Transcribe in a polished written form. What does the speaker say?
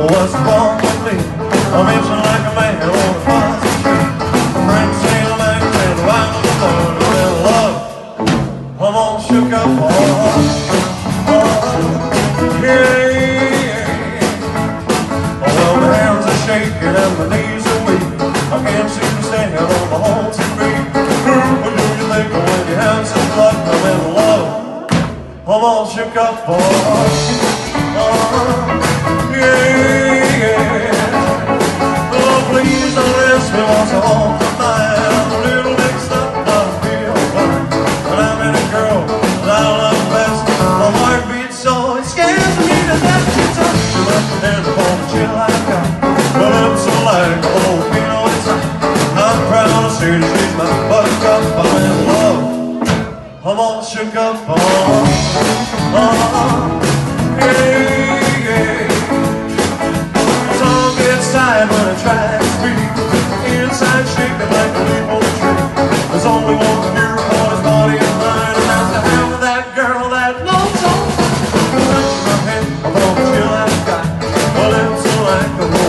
what's wrong with me? I'm itching like a man on a fuzzy tree. Friends say I'm acting wild in the morning with love. I'm all shook up, yeah. Well, my hands are shaking and my knees are weak. I can't seem to stand on my own 2 feet. What do you think when you have some luck? I'm in love. I'm all shook up, yeah. Oh, please don't ask me what's on my mind. I'm a little mixed up, but I feel fine. When I'm in a girl that I love best, my heart beats so it scares me to death. She touched me up and down upon the chill I got. Her lips are like a whole meal inside. I'm proud to say that she's my buttercup. I'm in love. I'm all shook up, yeah. My tongue gets tired when I try to speak. Inside shaking like a leaf on a tree. There's only one cure for this body of mine, and that's to have that girl that knows all. Touching my head upon the chill I've got. My lips are like a